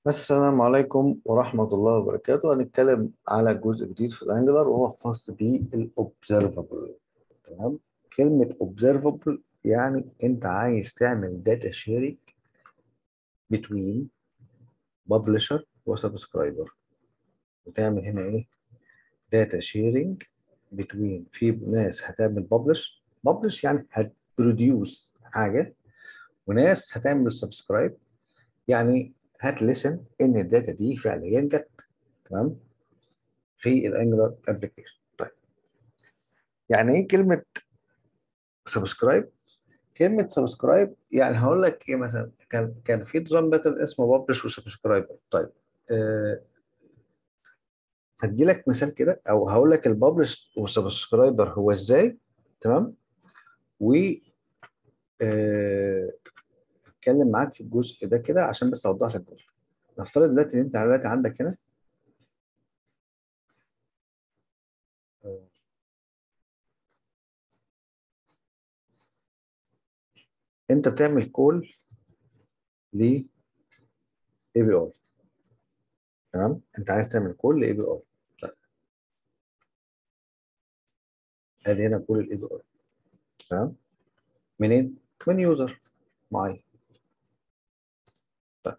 السلام عليكم ورحمة الله وبركاته. هنتكلم على جزء جديد في الانجلر وهو خاص بالobservable. تمام. كلمة observable يعني انت عايز تعمل data sharing between publisher وسبسكرايبر، وتعمل هنا ايه؟ data sharing between، في ناس هتعمل publish يعني هتبروديوس حاجة، وناس هتعمل سبسكرايب يعني هتلسن ان الداتا دي فعليا جت. تمام. في الانجلر ابلكيشن. طيب، يعني ايه كلمه سبسكرايب؟ كلمه سبسكرايب يعني هقول لك ايه، مثلا كان في نظام باتل اسمه ببلش وسبسكرايب. طيب، أه هدي لك مثال كده، او هقول لك الببلش والسبسكرايبر هو ازاي. تمام. و اتكلم معاك في الجزء ده كده عشان بس اوضح لك الجزء. نفترض دلوقتي ان انت دلوقتي عندك هنا، آه، انت بتعمل كول ل اي بي اي. تمام، انت عايز تعمل كول لاي بي اي. ادي هنا كول الاي بي اي. تمام. منين؟ من يوزر معين. طيب،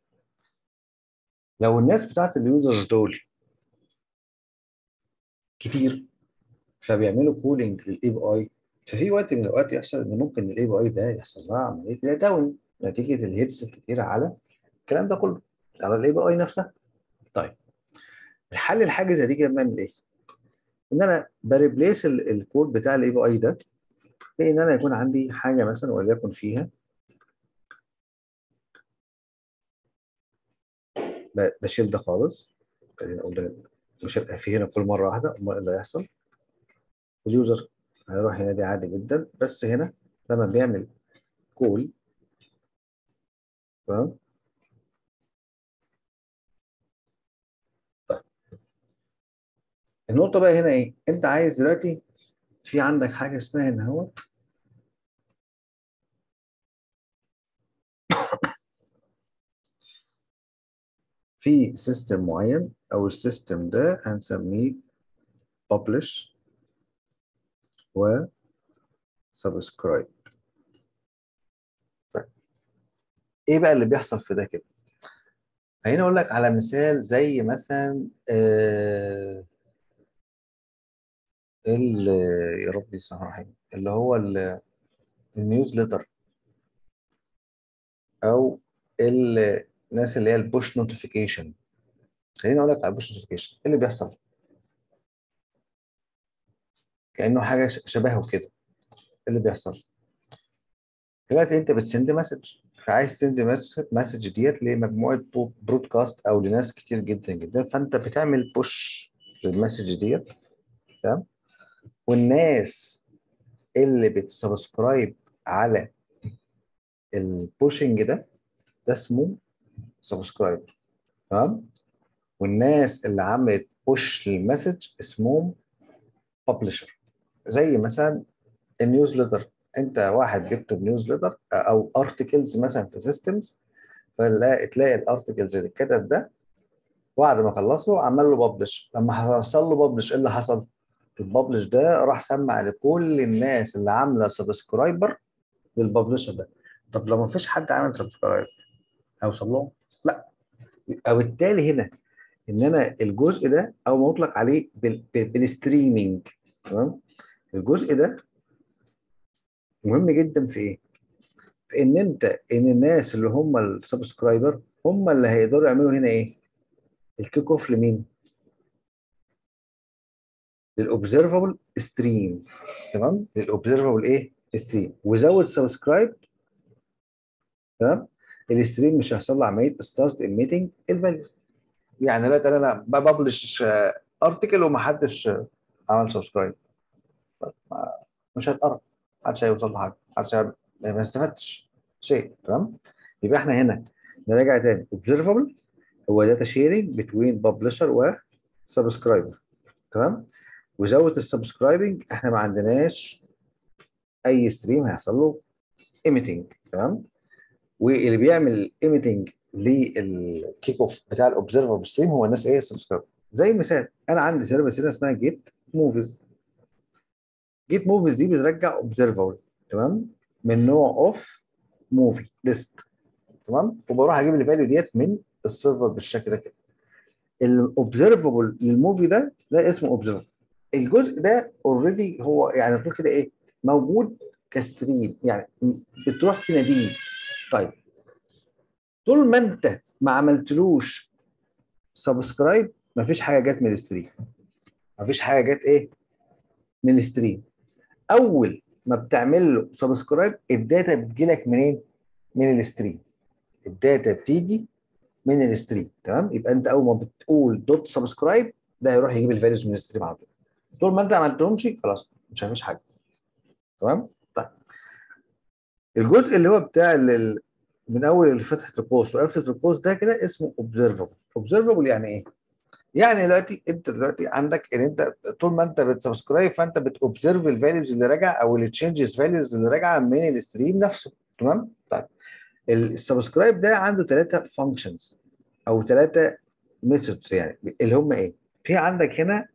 لو الناس بتاعت اليوزرز دول كتير فبيعملوا كولينج للاي بي اي، ففي وقت من الاوقات يحصل ان ممكن الاي بي اي ده يحصل لها عمليه داون نتيجه الهيتس الكتيره على الكلام ده كله، على الاي بي اي نفسها. طيب، الحل الحاجه زي دي كده بنعمل ايه؟ ان انا بريبليس الكود بتاع الاي بي اي ده بان انا يكون عندي حاجه مثلا وليكن فيها، بشيل ده خالص. خلينا نقول ده مش هيبقى فيه هنا كل مره واحده، امال ايه اللي هيحصل؟ اليوزر هيروح ينادي عادي جدا، بس هنا لما بيعمل كول. تمام. طيب، النقطة بقى هنا ايه؟ انت عايز دلوقتي في عندك حاجة اسمها ان هو في سيستم معين، او السيستم ده هنسميه publish و subscribe. طيب، ايه بقى اللي بيحصل في ده كده؟ خليني اقول لك على مثال زي مثلا ال يا ربي الرحمن الرحيم، اللي هو النيوزليتر، او الناس اللي هي البوش نوتيفيكيشن. خليني اقول لك على البوش نوتيفيكيشن. ايه اللي بيحصل؟ كانه حاجه شبهه كده. ايه اللي بيحصل؟ دلوقتي انت بتسند مسج، فعايز تسند مسج ديت لمجموعه برودكاست او لناس كتير جدا جدا، فانت بتعمل بوش للمسج ديت. تمام. والناس اللي بتسبسكرايب على البوشنج ده اسمه سبسكرايب. تمام. والناس اللي عملت بوش للمسج اسمهم ببلشر. زي مثلا النيوزليتر، انت واحد بيكتب نيوزليتر او ارتكلز مثلا في سيستمز، تلاقي الارتكلز اللي اتكتب ده بعد ما خلص له عمل له ببلش. لما حصل له ببلش ايه اللي حصل؟ الببلش ده راح سمع لكل الناس اللي عامله سبسكرايبر للببلشر ده. طب لو ما فيش حد عامل سبسكرايب هيوصل لهم؟ لا. يبقى بالتالي هنا ان انا الجزء ده او ما يطلق عليه بالستريمينج. تمام. الجزء ده مهم جدا في ايه؟ في ان ان الناس اللي هم السبسكرايبر هم اللي هيقدروا يعملوا هنا ايه؟ الكيك اوف لمين؟ للاوبزرفبل ستريم. تمام. للاوبزرفبل ايه؟ ستريم. وزود سبسكرايب. تمام. الستريم مش هيحصل له عمليه ستارت الميتنج الفاليو. يعني دلوقتي انا ببلش ارتكل ومحدش عمل سبسكرايب، مش هيتقرا، محدش هيوصل له حاجه، ما استفدتش شيء. تمام. يبقى احنا هنا نراجع تاني. observable هو داتا شيرنج بتوين ببلشر وسبسكرايبر. تمام. وزود السبسكرايبنج احنا ما عندناش اي ستريم هيحصل له ايميتنج. تمام. واللي بيعمل ايميتنج للكيك اوف بتاع الاوبزرفبل ستريم هو الناس ايه سبسكرايب. زي مثال انا عندي سيرفيس هنا اسمها جيت موفيز. جيت موفيز دي بترجع اوبزرفبل، تمام، من نوع اوف موفي ليست، تمام، وبروح اجيب الفاليو ديت من السيرفر بالشكل ده كده. الاوبزرفبل للموفي ده اسمه اوبزرفبل. الجزء ده اوريدي هو يعني تقول كده ايه موجود كستريم، يعني بتروح تناديه. طيب طول ما انت ما عملتلوش سبسكرايب مفيش حاجه جت من الستريم، مفيش حاجه جت ايه من الستريم. اول ما بتعمل له سبسكرايب الداتا بتجيلك منين؟ من الستريم. الداتا بتيجي من الستريم، تمام. يبقى انت اول ما بتقول دوت سبسكرايب ده هيروح يجيب الفاليوز من الستريم على طول. طول ما انت ما عملتهمش خلاص مش مفيش حاجه، تمام. طيب الجزء اللي هو بتاع من اول فتحه القوس وقفله القوس ده كده اسمه اوبزرفبل. اوبزرفبل يعني ايه؟ يعني دلوقتي انت دلوقتي عندك ان انت طول ما انت بتسبسكرايب فانت بتوبزرف الفاليوز اللي راجعه او التشينجز فاليوز اللي راجعه من الستريم نفسه، تمام. طيب السبسكرايب ده عنده ثلاثه فانكشنز او ثلاثه ميثودز، يعني اللي هم ايه؟ في عندك هنا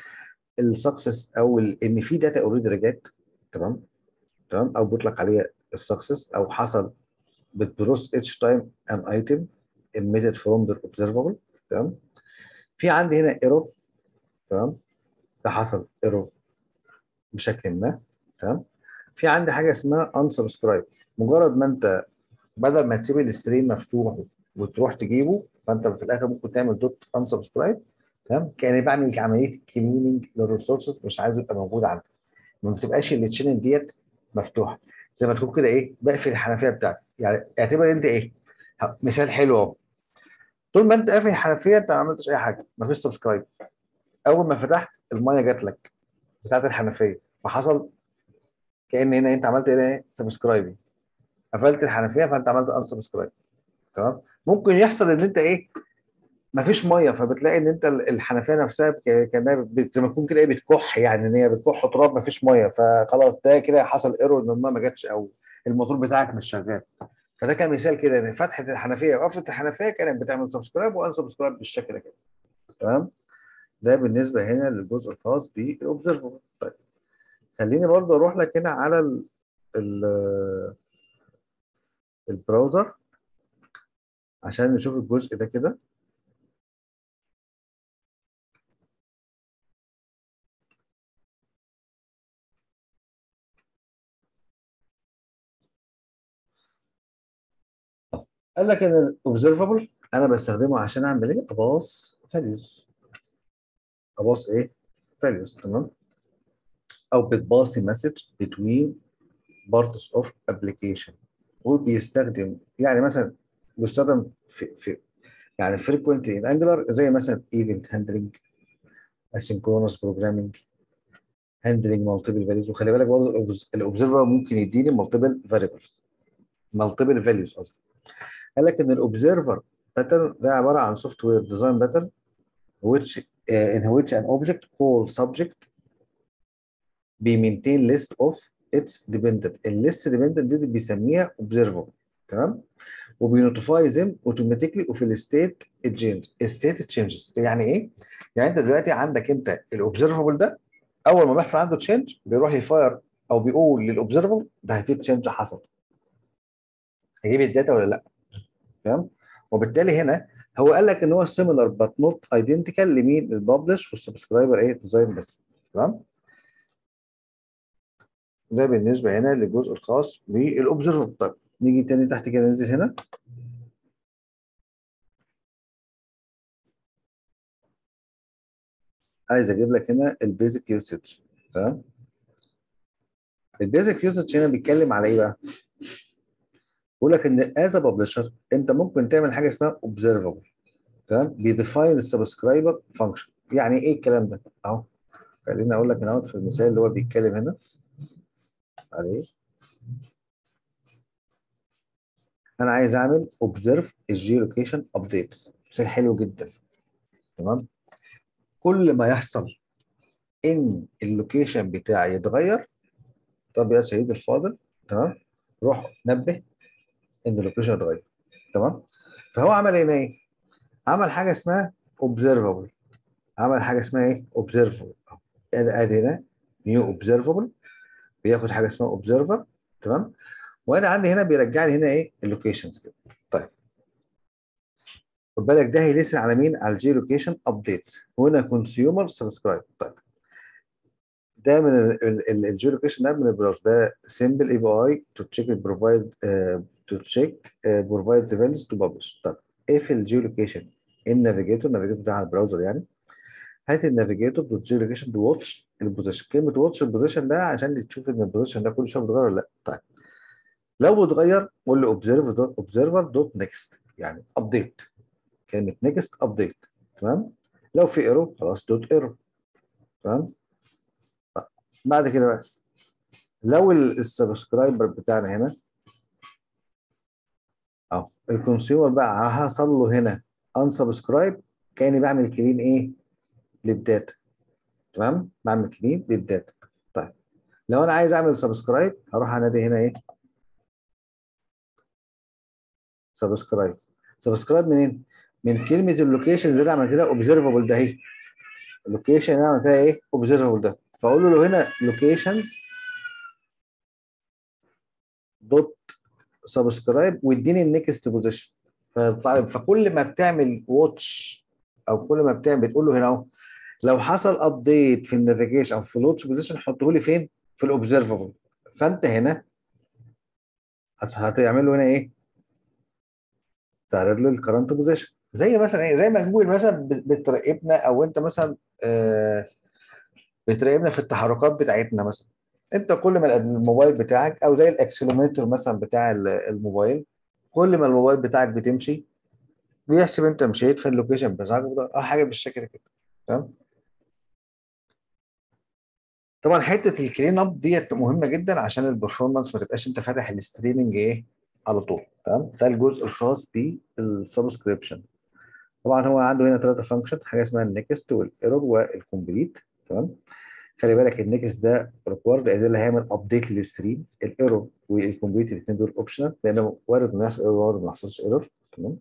السكسس او ان في داتا اوريدي رجعت، تمام، تمام، او بيطلق عليها السكسس او حصل بتبروس اتش تايم ان ايتم emitted from the observable، تمام. في عندي هنا ايرور، تمام، ده حصل ايرور بشكل ما، تمام. في عندي حاجه اسمها unsubscribe. مجرد ما انت بدل ما تسيب الستريم مفتوح وتروح تجيبه فانت في الاخر ممكن تعمل دوت unsubscribe، تمام، كاني بعمل عمليه كليننج للريسورسز مش عايزه يبقى موجود عندك. ما بتبقاش التشينل ديت مفتوحه، زي ما تكون كده ايه بقفل الحنفيه بتاعتك. يعني اعتبر انت ايه مثال حلو اهو. طول ما انت قافل الحنفيه انت ما عملتش اي حاجه، ما فيش سبسكرايب. اول ما فتحت الميه جات لك بتاعت الحنفيه فحصل كأن هنا انت عملت ايه سبسكرايب. قفلت الحنفيه فانت عملت ان سبسكرايب، تمام. ممكن يحصل ان انت ايه مفيش ميه فبتلاقي ان انت الحنفيه نفسها كانها زي ما تكون كده ايه بتكح، يعني ان هي بتكح تراب مفيش ميه فخلاص ده كده حصل ايرور ان الميه ما جاتش او الموتور بتاعك مش شغال. فده كان مثال كده ان فتحه الحنفيه وقفله الحنفيه كانت بتعمل سبسكرايب وان سبسكرايب بالشكل ده كده، تمام. ده بالنسبه هنا للجزء الخاص بالاوبزرفبل. طيب خليني برضه اروح لك هنا على البراوزر عشان نشوف الجزء ده كده. قال لك ان الاوبزرفبل انا بستخدمه عشان اعمل ايه؟ اباص فاليوز. اباص ايه؟ فاليوز، تمام. او بتباصي مسج between parts of application. وبيستخدم يعني مثلا بيستخدم في يعني frequently in Angular زي مثلا event handling asynchronous programming handling multiple values. وخلي بالك برضه الاوبزرفر ممكن يديني multiple variables multiple values قصدي. قال لك ان الاوبزرفر باترن ده عباره عن سوفت وير ديزاين باترن which in which an object called subject بيمينتين list of its dependent. الليست dependent دي بيسميها observable، تمام. وبينوتيفاي them automatically وفي الستيت تشينج الستيت تشينجز. يعني ايه؟ يعني انت دلوقتي عندك انت الاوبزرفبل ده اول ما بيحصل عنده تشينج بيروح يفاير او بيقول للاوبزرفبل ده في تشينج حصل، هيجيب الداتا ولا لا، تمام. وبالتالي هنا هو قال لك ان هو سيميلر بات نوت ايدنتيكال لمين؟ الببلش والسبسكرايبر ايه ديزاين بس، تمام. ده بالنسبه هنا للجزء الخاص بالاوبزرفبل. طيب نيجي تاني تحت كده ننزل هنا. عايز اجيب لك هنا البيزك يوسج، تمام. البيزك يوسج هنا بيتكلم على ايه بقى؟ بيقول لك ان از ببلشر انت ممكن تعمل حاجه اسمها اوبزرفبل، تمام، بيديفاين السبسكرايبر فانكشن. يعني ايه الكلام ده؟ اهو خليني اقول لك هنا في المثال اللي هو بيتكلم هنا عليه. انا عايز اعمل اوبزرف الجيولوكيشن ابديتس، مثال حلو جدا، تمام. كل ما يحصل ان اللوكيشن بتاعي يتغير، طب يا سيدي الفاضل، تمام، روح نبه ان اللوكيشن اتغير، تمام. فهو عمل هنا ايه؟ عمل حاجه اسمها observable. عمل حاجه اسمها ايه؟ observable. ادي هنا نيو observable، بياخد حاجه اسمها observer. تمام. وانا عندي هنا بيرجع لي هنا ايه؟ اللوكيشنز كده. طيب خد بالك ده هيلسن على مين؟ على الجي لوكيشن ابديتس. هنا كونسيومر سبسكرايب. طيب ده من الجي لوكيشن ده من البراوزر. ده سمبل اي بي اي تو تشيك بروفايد تو تشيك بروفايد ذا فاليوز تو ببلش. طب ايه في الجي لوكيشن؟ النافيجيتور بتاع البراوزر يعني. هات النافيجيتور دوت جي لوكيشن تو واتش البوزيشن. كلمه واتش البوزيشن ده عشان تشوف ان البوزيشن ده كل شويه بيتغير ولا لا. طيب لو اتغير قول له اوبزرفر دوت نيكست، يعني ابديت. كلمه نيكست ابديت. تمام. لو في ايرور خلاص دوت ايرور. تمام. طيب. بعد كده بقى لو السبسكرايبر بتاعنا هنا اهو الكونسيومر بقى حصل له هنا انسبسكرايب، كاني بعمل كلين ايه؟ للداتا. تمام. بعمل كلين للداتا. طيب لو انا عايز اعمل سبسكرايب هروح انادي هنا ايه؟ سبسكرايب. سبسكرايب منين؟ من كلمه اللوكيشنز اللي عملت لها اوبزرفبل ده اهي. اللوكيشن اللي عملت لها ايه؟ اوبزرفبل ده. فاقول له هنا لوكيشنز دوت سبسكرايب واديني النكست بوزيشن. فكل ما بتعمل واتش او كل ما بتعمل بتقول له هنا اهو لو حصل ابديت في النافيجيشن او في الواتش بوزيشن حطه لي فين؟ في الاوبزرفبل. فانت هنا هتعمل له هنا ايه؟ تعرض له الكرنت بوزيشن. زي مثلا ايه؟ زي ما جوجل مثلا بتراقبنا، او انت مثلا بتراقبنا في التحركات بتاعتنا مثلا. انت كل ما الموبايل بتاعك او زي الاكسلومتر مثلا بتاع الموبايل، كل ما الموبايل بتاعك بتمشي بيحسب انت مشيت في اللوكيشن بتاعك حاجه بالشكل كده. تمام. طبعا حته الكلين اب ديت مهمه جدا عشان البرفورمانس ما تبقاش انت فاتح الستريمنج ايه على طول. تمام. ده الجزء الخاص بالسبسكريبشن. طبعا هو عنده هنا ثلاثه فانكشن، حاجه اسمها النكست والايرور والكومبليت. تمام. خلي بالك النكست ده ريكوارد لان اللي هيعمل ابديت للستريم. الايرور والكومبليت الاثنين دول اوبشنال لانه وارد انه يحصل ايرور وارد ما يحصلش ايرور. تمام.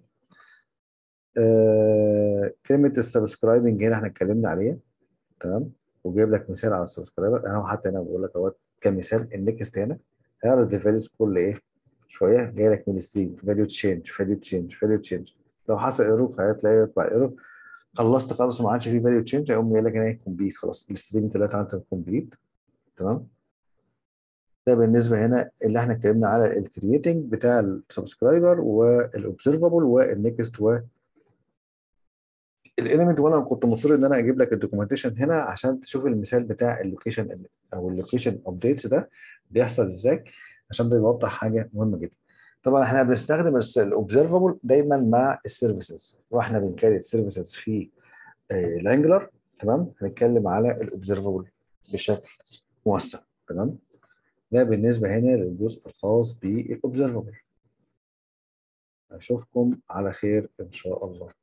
كلمه السبسكرايبنج هنا احنا اتكلمنا عليها. تمام. وجايب لك مثال على السبسكرايبر. انا حتى هنا بقول لك اهوت كمثال النكست هنا هيعرض الفاليوز كل ايه؟ شويه جاي لك من الستريم فاليو تشينج فاليو تشينج فاليو تشينج. لو حصل ايرور هتلاقي يطلع ايرور. خلصت خلاص وما عادش فيه فاليو تشينج هيقوم جاي لك هنا ايه؟ كومبليت. خلاص الستريم ثلاثه عندك كومبليت. تمام. ده بالنسبه هنا اللي احنا اتكلمنا على الكرييتنج بتاع السبسكرايبر والاوبزرفبل والنكست والاليمنت. وانا كنت مصر ان انا اجيب لك الدوكيومنتيشن هنا عشان تشوف المثال بتاع اللوكيشن او اللوكيشن ابديتس ده بيحصل ازاي، عشان ده بيوضح حاجه مهمه جدا. طبعا احنا بنستخدم الاوبزرفبل دايما مع السيرفيسز، واحنا بنكريت سيرفيسز في الانجلر. تمام. هنتكلم على الاوبزرفبل بشكل موسع. تمام. ده بالنسبة هنا للجزء الخاص بالobservable. أشوفكم على خير إن شاء الله.